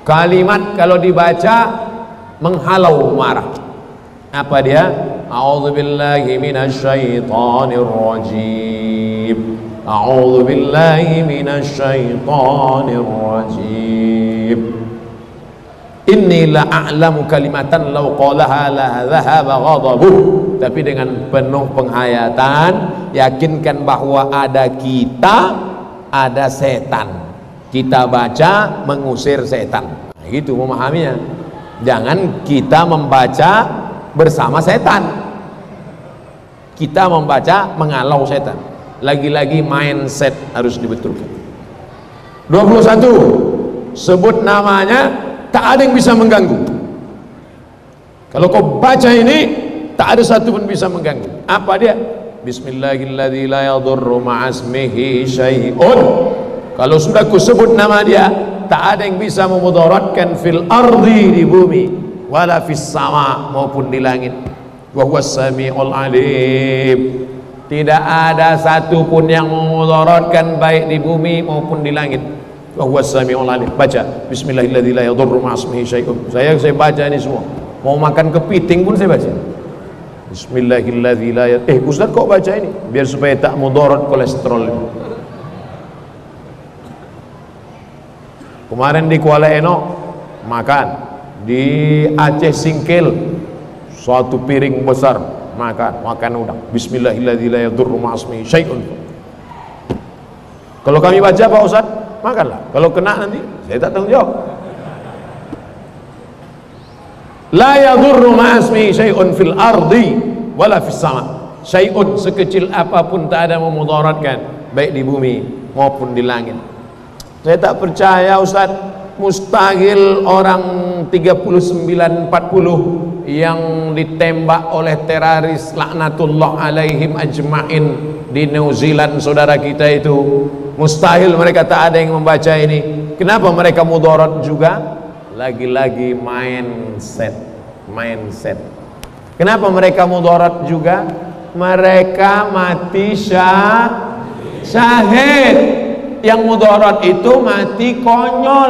Kalimat kalau dibaca menghalau marah. Apa dia? A'udzubillahi minasyaitonir rajim. A'udzubillahi minasyaitonir rajim. Inni la'alamu kalimatan law qalaha la dhahaba ghadabuh. Tapi dengan penuh penghayatan, yakinkan bahwa ada kita, ada setan. Kita baca mengusir setan. Nah, gitu memahaminya. Jangan kita membaca bersama setan. Kita membaca mengalau setan. Lagi-lagi mindset harus dibetulkan. 21. Sebut namanya, tak ada yang bisa mengganggu. Kalau kau baca ini, tak ada satu pun bisa mengganggu. Apa dia? Bismillahirrahmanirrahim, la yadurru ma'asmihi syai'un. Kalau sudah ku sebut nama dia, tak ada yang bisa memudaratkan fil ardi, di bumi, wala fis sama, maupun di langit. Wa huwas samiul alim. Tidak ada satu pun yang memudaratkan baik di bumi maupun di langit. Wa huwas samiul alim. Baca bismillahirrahmanirrahim, la yadurru ma'asmihi syai'un. Saya baca ini semua. Mau makan kepiting pun saya baca. Bismillahirrahmanirrahim. Ustaz kok baca ini? Biar supaya tak mudarat kolesterol. Kemarin di Kuala Eno makan, di Aceh Singkil suatu piring besar makan udang. Bismillahirrahmanirrahim. Syai'un. Kalau kami baca Pak Ustaz, makanlah. Kalau kena nanti saya tak tanggung jawab. La yadurru ma'asmi syai'un fil ardi wala fis sama. Syai'un, sekecil apapun tak ada memudaratkan baik di bumi maupun di langit. Saya tak percaya Ustaz, mustahil orang 39-40 yang ditembak oleh teroris laknatullah alaihim ajma'in di New Zealand, saudara kita itu, mustahil mereka tak ada yang membaca ini. Kenapa mereka mudarat juga? Lagi-lagi mindset. Kenapa mereka mudarat juga? Mereka mati syahid. Yang mudarat itu mati konyol.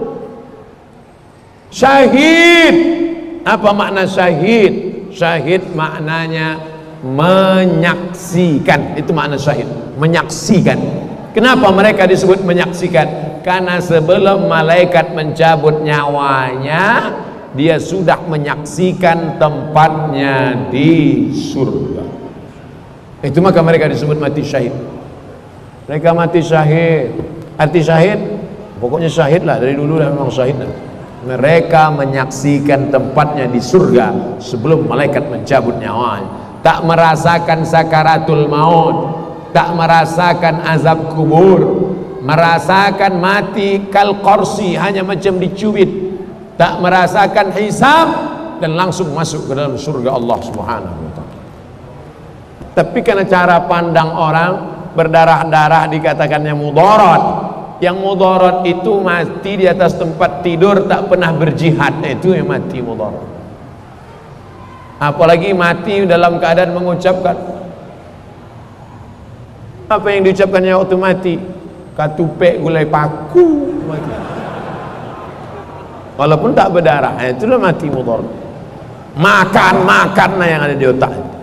Syahid. Apa makna syahid? Syahid maknanya menyaksikan. Itu makna syahid, menyaksikan. Kenapa mereka disebut menyaksikan? Karena sebelum malaikat mencabut nyawanya, dia sudah menyaksikan tempatnya di surga. Itu maka mereka disebut mati syahid. Mereka mati syahid. Arti syahid, pokoknya syahid lah, dari dulu memang syahid lah. Mereka menyaksikan tempatnya di surga sebelum malaikat mencabut nyawanya. Tak merasakan sakaratul maut, tak merasakan azab kubur, merasakan mati kal qorsi, hanya macam dicubit. Tak merasakan hisab dan langsung masuk ke dalam surga Allah Subhanahu wa ta'ala. Tapi karena cara pandang orang, berdarah-darah dikatakannya mudarat. Yang mudarat itu mati di atas tempat tidur, tak pernah berjihad, itu yang mati mudarat. Apalagi mati dalam keadaan mengucapkan apa yang diucapkannya waktu mati, katupek gulai paku, mati. Walaupun tak berdarah, itulah mati mudarat. Makan yang ada di otak.